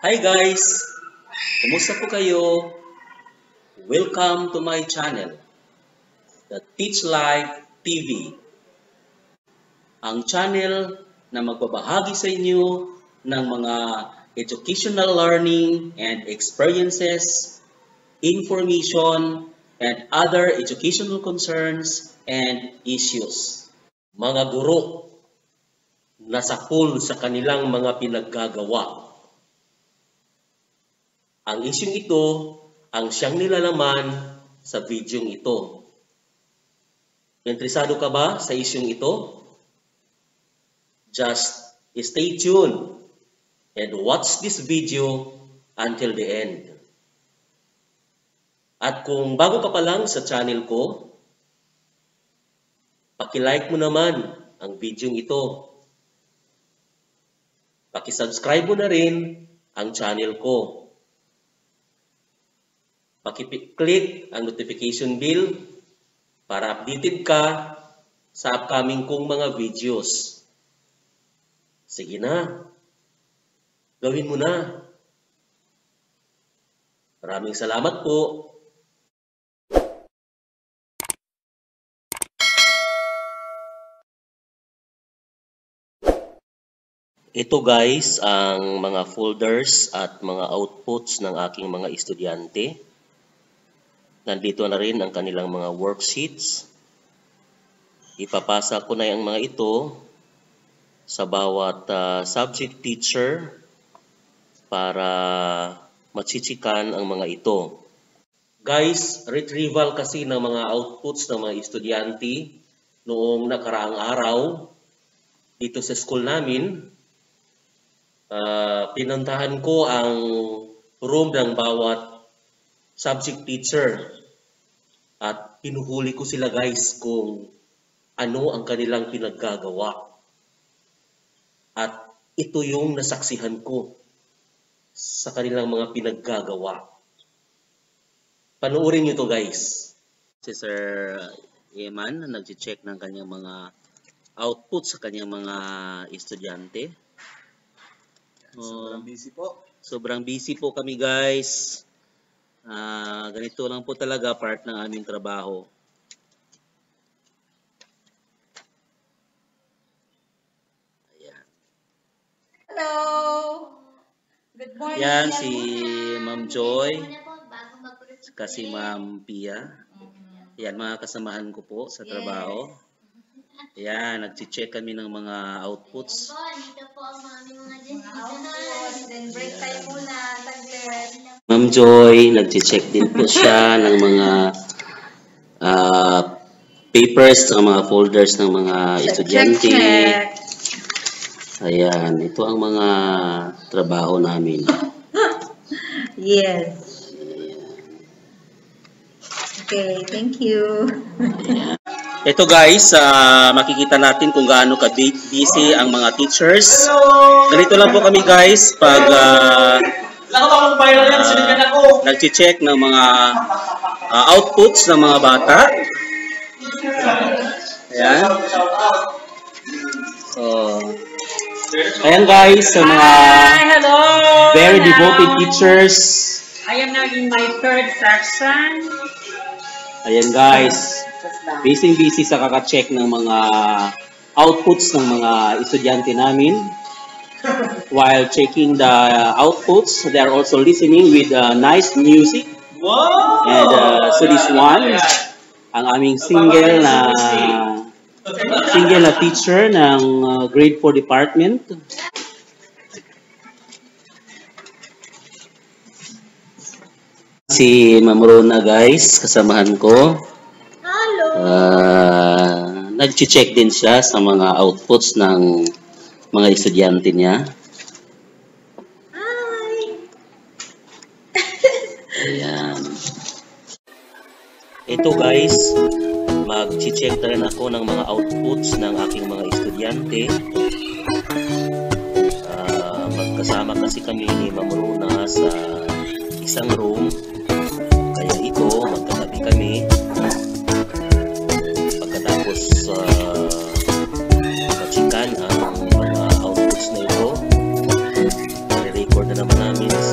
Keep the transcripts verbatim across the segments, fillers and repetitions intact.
Hi guys! Kumusta po kayo? Welcome to my channel, the Teach Life T V. Ang channel na magbabahagi sa inyo ng mga educational learning and experiences, information, and other educational concerns and issues. Mga guro na sakol sa kanilang mga pinaggagawa. Ang isyung ito ang siyang nilalaman sa videong ito. Interesado ka ba sa isyung ito? Just stay tuned and watch this video until the end. At kung bago ka pa lang sa channel ko, paki-like mo naman ang videong ito. Paki-subscribe mo na rin ang channel ko. Paki-click ang notification bell para updated ka sa upcoming kong mga videos. Sige na, gawin mo na. Maraming salamat po. Ito guys ang mga folders at mga outputs ng aking mga estudyante. Nandito na rin ang kanilang mga worksheets. Ipapasa ko na yung mga ito sa bawat uh, subject teacher para machichikan ang mga ito. Guys, retrieval kasi ng mga outputs ng mga estudyante noong nakaraang araw dito sa school namin. Uh, pinuntahan ko ang room ng bawat subject teacher at pinuhuli ko sila guys kung ano ang kanilang pinaggagawa. At ito yung nasaksihan ko sa kanilang mga pinaggagawa. Panoorin nyo to guys. Si Sir Eman nag-check ng kanyang mga output sa kanyang mga estudyante. Sobrang busy po. Sobrang busy po kami guys. Uh, ganito lang po talaga part ng aming trabaho. Ayan. Hello! Good morning. Yan si Ma'am Joy. Kasi Ma'am Pia. Yan mga kasamahan ko po sa trabaho. Ayan, nag-check kami ng mga outputs. Dito po ang mga outputs. Then break time muna. Taglit. Ma'am Joy, nag-check din po siya ng mga uh, papers, ng mga folders ng mga estudyante. Ayan, ito ang mga trabaho namin. Yes. Okay, thank you. Ayan. Ito guys, uh, makikita natin kung gaano ka busy ang mga teachers. Ganito lang po kami guys pag uh, uh, nag-check ng mga uh, outputs ng mga bata. Ayan. So, ayan guys, sa mga hello, very devoted teachers. I am now in my third section. Ayan guys, busy-busy sa kaka-check ng mga outputs ng mga estudyante namin. While checking the outputs, they are also listening with uh, nice music. Wow! And uh, so this one, ang aming single na single na teacher ng uh, grade four department. Si Ma'am Rona guys, kasamahan ko. Hello! Uh, nag-check din siya sa mga outputs ng mga estudyante niya. Hi! Ayan. Ito guys, mag-check na rin ako ng mga outputs ng aking mga estudyante. Uh, magkasama kasi kami ni Ma'am Rona sa isang room. Kaya ito, magkatabi kami. Pagkatapos uh, machikan ang mga outputs na ito, i-record na naman namin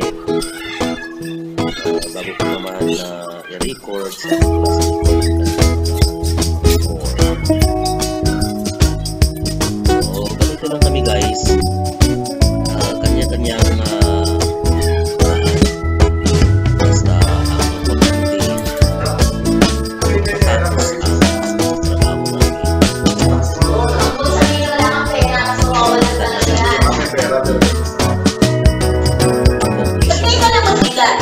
Uh, bago ko naman uh, i-record sa so, ganito lang kami guys. Uh, kanya-kanyang uh, paraan. Basta ang importante tapos ang trabaho namin. Kung sabihin wala kang pera, kasi mawawalan ka na yan. Ba't kayo ka lang magbigay?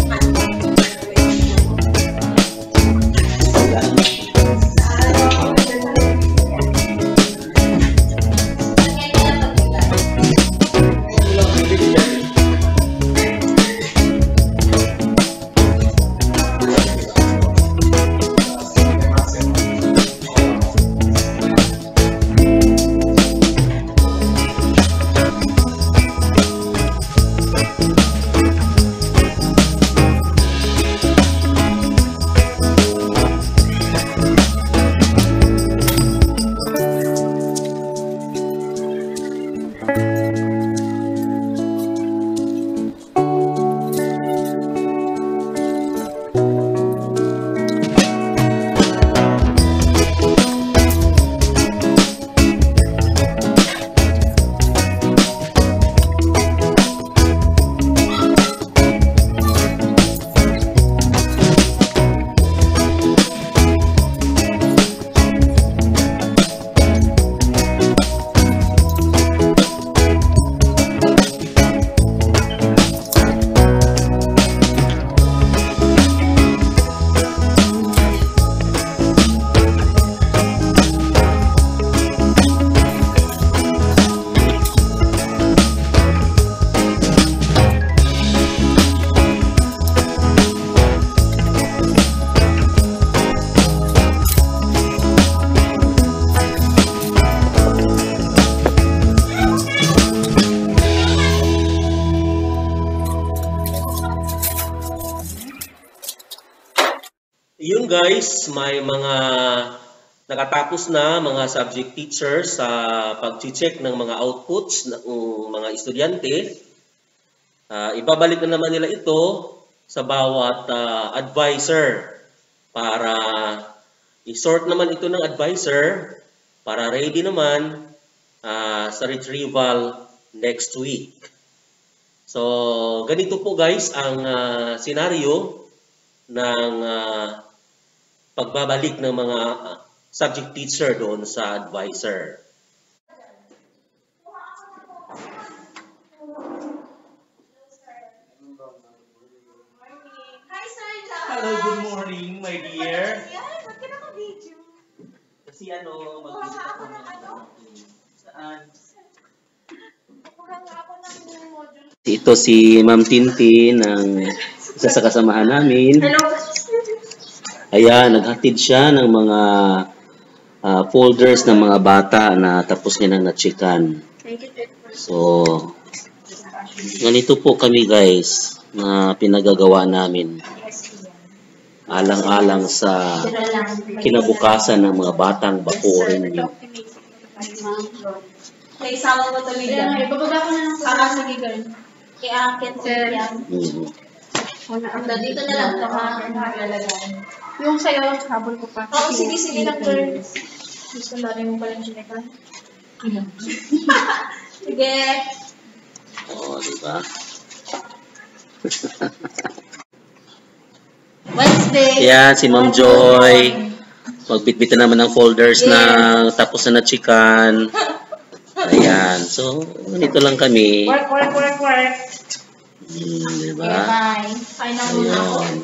Yun guys, may mga nakatapos na mga subject teachers sa pag-check ng mga outputs ng mga estudyante. Uh, ibabalik na naman nila ito sa bawat uh, advisor para i-sort naman ito ng advisor para ready naman uh, sa retrieval next week. So, ganito po guys ang uh, senaryo ng uh, pagbabalik ng mga uh, subject teacher doon sa advisor. Hi, Sir John! Hello, good morning, my dear. Yan, ba't ka naka-video? Kasi ano, mag-isip ako ng ano. Saan? Kukuha nga ako ng module. Ito si Ma'am Tintin, ang isa sa kasamahan namin. Hello! Ayan, naghatid siya ng mga uh, folders ng mga bata na tapos niya nang na-checkan. So, ganito po kami guys na pinagagawa namin. Alang-alang sa kinabukasan ng mga batang bakurin niyo. May isama mo ito, Miguel. Ibababa ko na lang Ah, sige, girl. Iakit ko yan. Mm-hmm. Dito na lang ito, ha? Yung sa'yo, habol ko pa. Oo, sige, sige lang, girl. Gusto na rin mo pa lang siya. Sige. Oo, diba? Wednesday. Yan, si Ma'am Joy. Magbitbitan naman ng folders na tapos na na-checkan. Ayan. So, ganito lang kami. Work, work, work, work. Hmm, diba? Bye. Bye na muna ako. Ayun.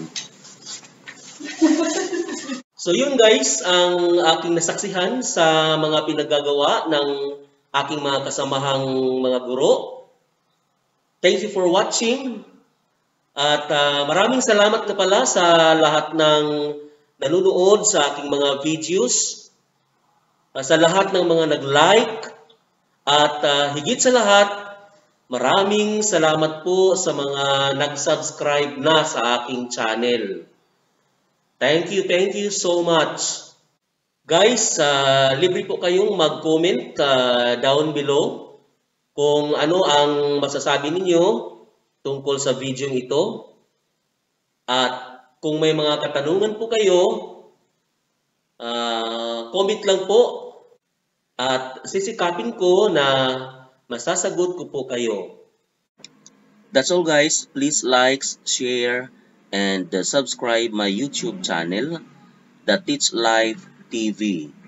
So yun guys, ang aking nasaksihan sa mga pinagagawa ng aking mga kasamahang mga guro. Thank you for watching. At uh, maraming salamat na pala sa lahat ng nanonood sa aking mga videos. Uh, sa lahat ng mga nag-like. At uh, higit sa lahat, maraming salamat po sa mga nag-subscribe na sa aking channel. Thank you, thank you so much. Guys, uh, libre po kayong mag-comment uh, down below kung ano ang masasabi ninyo tungkol sa video ito. At kung may mga katanungan po kayo, uh, comment lang po. At sisikapin ko na masasagot ko po kayo. That's all guys. Please like, share, and uh, subscribe my YouTube channel, The Teach Life T V.